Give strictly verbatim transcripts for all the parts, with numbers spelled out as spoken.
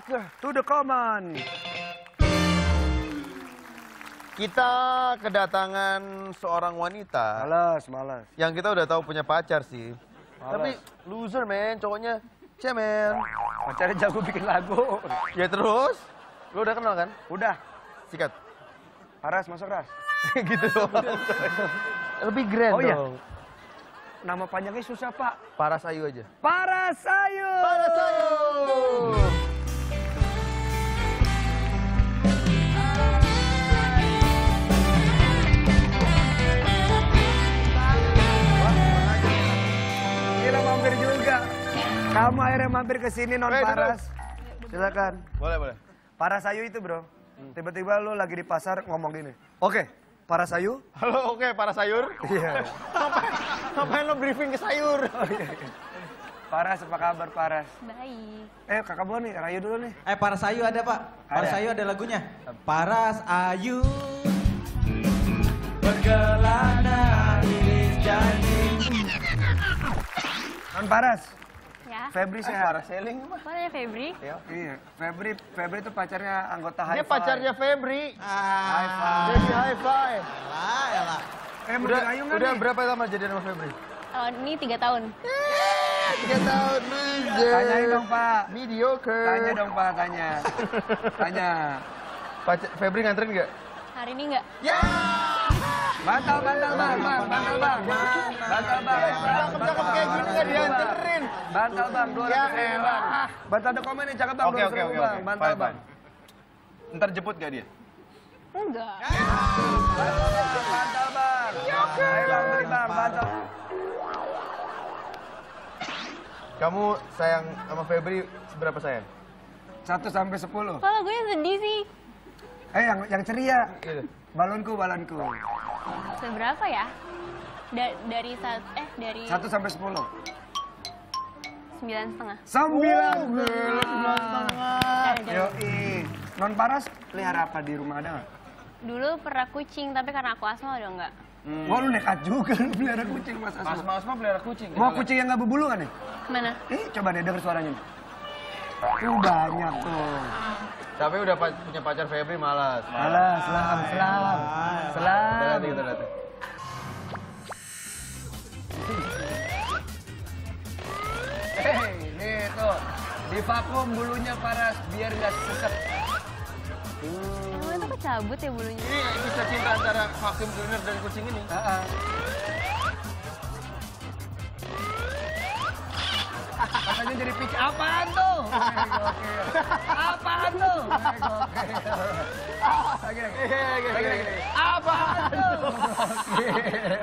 back to the common. Kita kedatangan seorang wanita. Malas, malas. Yang kita udah tahu punya pacar sih. Malas. Tapi loser men, cowoknya cemen. Pacarnya jago bikin lagu. Ya terus? Lu udah kenal kan? Udah. Sikat. Paras, masuk ras. Gitu dong. Lebih grand Oh iya. dong. Nama panjangnya susah, Pak. Parasayu aja. Parasayu. Parasayu. Gila mampir juga. Kamu akhirnya mampir ke sini non Hey, Paras. Silakan. Boleh, boleh. Parasayu itu, Bro. Tiba-tiba lu lagi di pasar ngomong gini. Oke, Parasayu. Halo, oke, para sayur. Iya. Ngapain, ngapain lo briefing ke sayur? Oh, iya, iya. Paras, apa kabar Paras? Baik. Eh, kakak Bo nih, Rayu dulu nih. Eh, Paras Ayu ada, Pak. Paras Ada. Ayu ada lagunya. Paras Ayu berkelana iris janji. Non Paras, Ya. Febri sehat. Paraseling apa? Mana Febri? Iya, Febri, Febri itu pacarnya anggota Dia Hi-Fi. pacarnya Febri. High Ah, five. Dia si high five. lah, ya lah. Eh, mau Udah, Rayu nggak udah nih? berapa lama jadian sama Febri? Oh, ini tiga tahun. Tiga tahun, loser. Tanyain dong, Pak. Mediocre. Tanya dong, Pak, tanya. Tanya. Pacar, Febri nganterin nggak? Hari ini enggak? Ya. Bantal, bantal, bang, bang, bantal, bang. Bantal, bang. Cakep-cakep kayak gini nggak dianterin. Bantal, bang, dua Ya ratus ribu, bang. elah. Bantal ada komen nih, cakep, bang, Oke, dua oke, ratus ribu, oke, bang. oke. Bantal, Fine, bang. fine. Ntar jemput gak dia? Enggak. Bantal, bang, bantal, bang. Ayo, bang, beli, bang, bantal. Kamu sayang sama Febri seberapa sayang? Satu sampai sepuluh. Kok lagunya sedih sih? Eh, yang yang ceria. Gitu. Balonku, balonku. Seberapa ya? Da- dari saat eh dari Satu sampai sepuluh. sembilan setengah. Sembilan. Ada jam. Yoi. Non Paras pelihara apa di rumah ada nggak? Dulu pernah kucing, tapi karena aku asma udah enggak. Wah, lu nekat juga lu pelihara kucing, Mas Asma. Asma Asma pelihara kucing. Mau kucing yang nggak berbulu kan nih? Kemana? Ih, coba deh denger suaranya nih. Tuh banyak tuh. Tapi udah pa- punya pacar Febri malas. Alah, selam, selam. Selam. Kita lihat, kita lihat. Hei, nih tuh. Divakum bulunya Paras biar nggak sesek. Emang itu kecabut ya bulunya? Ini bisa cinta antara vacuum cleaner dan kucing ini. Heeh. Katanya jadi pitch. Apaan tuh? Eh, gokil. Apaan tuh? Eh, gokil. Lagi, lagi. Lagi, lagi. Apaan tuh? Gokil.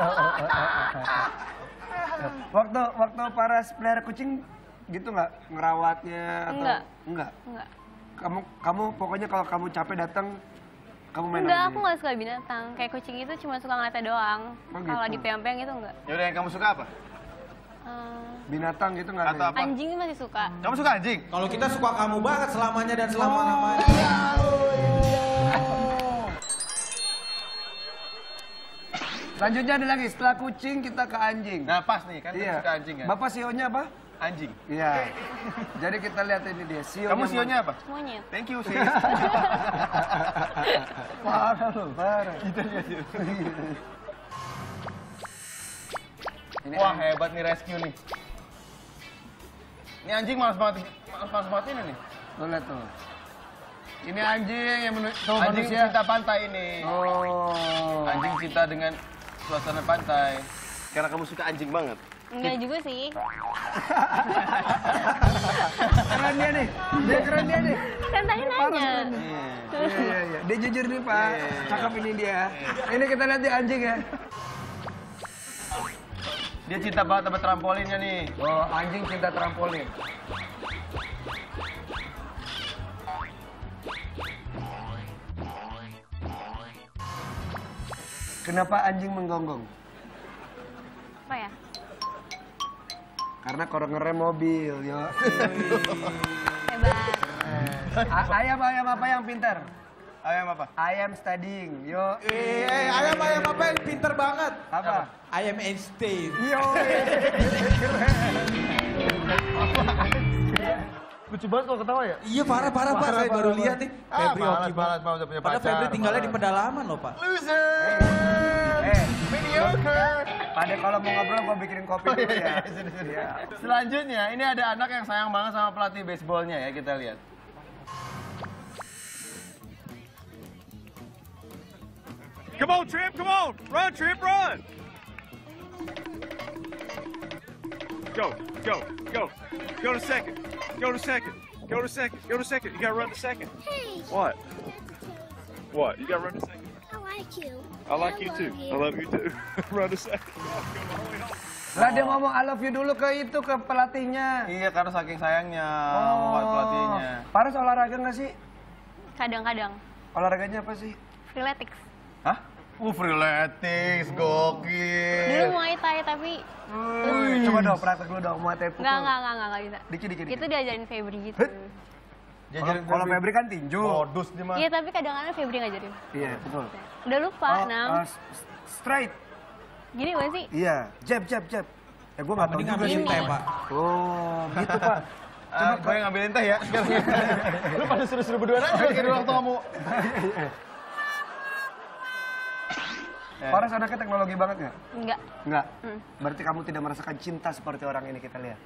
Waktu waktu Paras pelihara kucing gitu nggak ngerawatnya atau Enggak. enggak? Enggak. Kamu kamu pokoknya kalau kamu capek datang kamu main Enggak, sama aku dia? nggak suka binatang. Kayak kucing itu cuma suka ngeliatnya doang. Oh, Kalau gitu. dipeang-peang itu enggak. Yaudah, yang kamu suka apa? Eh, Binatang gitu nggak? Atau ada? apa? anjing masih suka. Kamu suka anjing? Kalau kita suka kamu banget selamanya dan selama-lamanya. Selanjutnya ada lagi setelah kucing kita ke anjing. Nah pas nih, kan Iya. kamu suka anjing kan? Bapak sionya apa? Anjing. Iya. Jadi kita lihat ini dia. Sionya Kamu sionya apa? Monyet. Thank you, sis. Parah loh, parah. Kita lihat yuk. Ini Wah, anjing. hebat nih rescue nih. Ini anjing malas banget, malas malas banget ini nih. Tuh lihat tuh. Ini anjing yang menu tuh Anjing manusia. cinta pantai ini. Oh. Anjing cinta dengan suasana pantai. Karena kamu suka anjing banget. Enggak juga sih. Keren dia nih. Dia keren dia nih. Kan tadi Parah nanya. keren nih. Iya, iya, iya. Dia jujur nih, Pak. Iya, iya, iya. Cakep ini dia. Ini kita lihat dia anjing ya. Dia cinta banget sama trampolinnya nih. Oh, anjing cinta trampolin. Kenapa anjing menggonggong? Apa ya? Karena kalau ngerem mobil, yo. Hebat. A- ayam ayam apa yang pintar? Ayam apa? Ayam studying, yo. Eh, ayam ayam apa yang pinter banget? Apa? Ayam Einstein. Yo. Lucu banget kalau ketawa ya? Iya parah parah Pak, saya baru lihat nih. Ah, Febri malas, oke malas, banget. malas, udah punya Padahal pacar. Febri tinggalnya di malas. pedalaman loh Pak. Loser! Eh, Mediocre! Pada kalau mau ngobrol gue bikinin kopi dulu ya. Sini, sini. Iya. Selanjutnya, ini ada anak yang sayang banget sama pelatih baseballnya ya, kita lihat. Come on, Trip, come on. Run, Trip, run. Go, go, go. Go to second. Go to second. Go to second. Go to second. You gotta run to second. Hey, What? What? You gotta run to second. I like you. I like you too. I love you too. Run to second. Lah dia ngomong I love you dulu ke itu, ke pelatihnya. Iya, karena saking sayangnya Oh. buat pelatihnya. Paras olahraga nggak sih? Kadang-kadang. Olahraganya apa sih? Freeletics. Hah? Uh, freeletics, gokil. Dulu Muay Thai tapi Wih, coba dong praktek dulu dong, mau tepuk. nggak nggak nggak nggak nggak bisa. Dikit, dikit, dikit. Itu diajarin Febri gitu. Hut. Jajarin Kalau Febri kan tinju. modus nih mah. Iya tapi kadang-kadang Febri ngajarin. Iya, betul. Udah lupa, Oh, Nam. uh, s- straight. Gini bukan sih? Iya, jab, jab, jab. Eh, gue nggak tahu Mending juga ngambilin sih. teh Pak. Oh, gitu Pak. Ah, gue yang ngambilin teh ya. Lu pada suruh-suruh berdua aja kayak di ruang tamu. Paras anaknya teknologi banget nggak? Enggak. Enggak. Hmm. Berarti kamu tidak merasakan cinta seperti orang ini, kita lihat.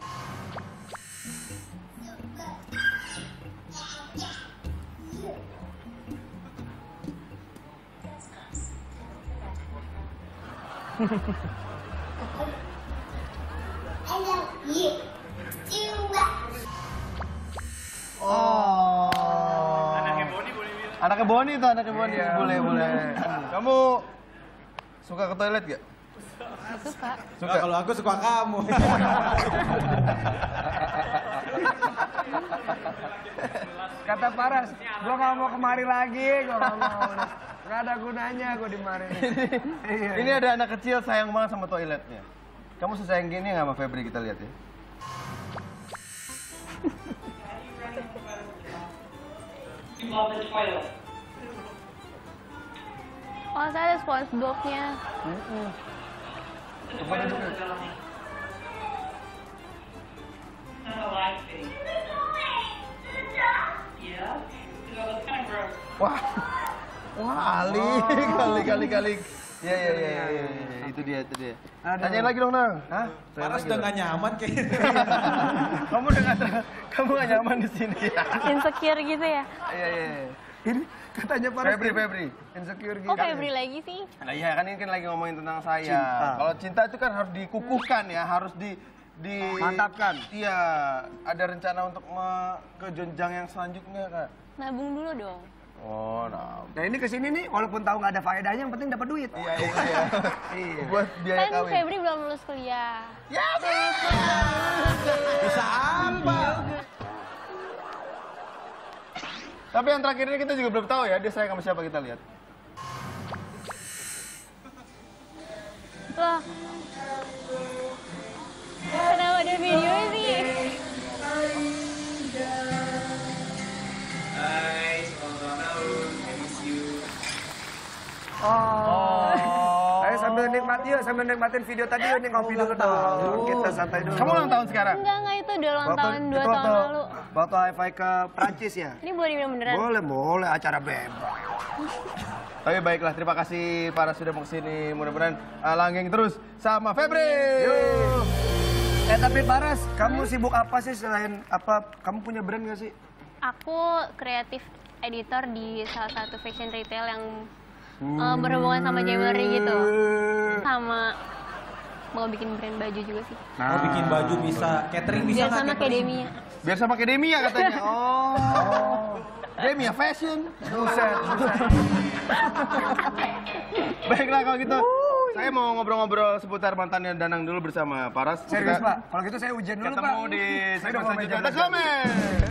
I love you. Juga. Oh. Anaknya Boni boleh bilang. Anaknya Boni tuh, anaknya Boni. Iya. Boleh, boleh. Kamu suka ke toilet gak? Suka. Suka. Kalau aku suka kamu. Kata Paras, gue nggak mau kemari lagi, gue nggak mau. Nggak ada gunanya gue di mari. Iya, Ini ada anak kecil sayang banget sama toiletnya. Kamu sesayang gini nggak sama Febri, kita lihat ya. Oh saya ada SpongeBob-nya. Coba duduk. Wah, wah, Ali, kali, kali, kali. Iya, iya, iya, iya, iya, itu dia, itu dia. Aduh. Tanyain lagi dong, Nang. Hah? Paras udah nggak nyaman kayaknya. Kamu udah nggak, kamu nggak nyaman di sini. Insecure gitu ya? Iya, iya. Ini katanya Paras. Febri, Febri. Insecure gitu. Oh Febri lagi sih? Nah iya kan ini kan lagi ngomongin tentang saya. Cinta. Kalau cinta itu kan harus dikukuhkan ya, harus di di Mantapkan. Iya, ada rencana untuk me- ke jenjang yang selanjutnya kan. Nabung dulu dong. Oh, nah. Nah ini kesini nih, walaupun tahu nggak ada faedahnya, yang penting dapat duit. Iya, iya, iya. Iya. Buat biaya Kan kawin. Febri belum lulus kuliah. Ya, Bisa apa? tapi yang terakhir ini kita juga belum tahu ya, dia sayang sama siapa, kita lihat. Loh. Kenapa ada video sih? Oh. Ayo sambil nikmati yuk, sambil nikmatin video tadi yuk, nih ngopi dulu dong. Kita santai dulu. Kamu ulang tahun sekarang? Enggak, enggak itu udah ulang tahun dua itu tahun waktu, lalu. Waktu hi-fi ke Prancis ya? Ini boleh dibilang beneran? Boleh, boleh. Acara bebas. Tapi baiklah, terima kasih para sudah mau kesini. Mudah-mudahan uh, langgeng terus sama Febri. Yuk. Eh tapi Paras, kamu sibuk apa sih selain apa? Kamu punya brand nggak sih? Aku kreatif editor di salah satu fashion retail yang eh, berhubungan sama jewelry gitu. Sama mau bikin brand baju juga sih. Mau bikin baju bisa, catering bisa Biar nggak? sama kayak catering? Demi. Biar sama kayak Demia katanya. Oh. Demia Fashion. Buset. Baiklah kalau gitu. Saya mau ngobrol-ngobrol seputar mantannya Danang dulu bersama Paras. Serius Kita Pak? Kalau gitu saya ujian dulu Pak. Ketemu di Saya segmen udah mau selanjutnya. meja Let's go, man!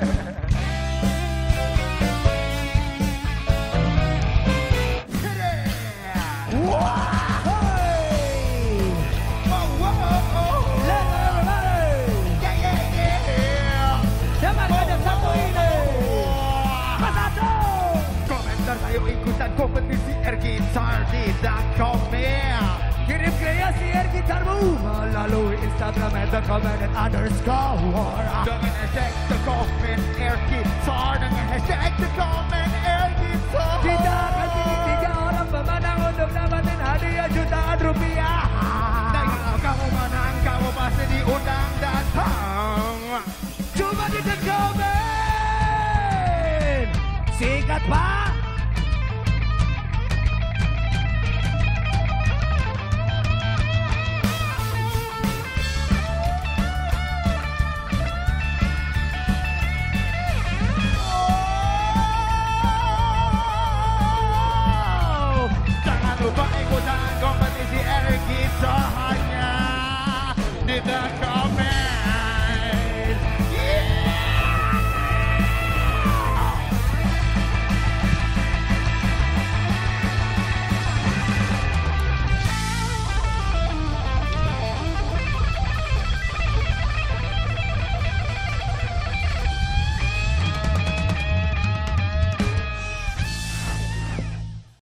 Komentar ayo ikutan kompetisi air gitar tidak komen. Kirim kreasi air gitarmu melalui Instagram at the comment at underscore. Dengan hashtag the comment air guitar. Dengan hashtag the comment air guitar. Kita akan pilih tiga orang pemenang untuk dapatin hadiah jutaan rupiah. Dan kalau kamu menang, kamu pasti diundang datang. Cuma di the comment. Sikat Pak. Lupa ikutan kompetisi air kita hanya di The Comment.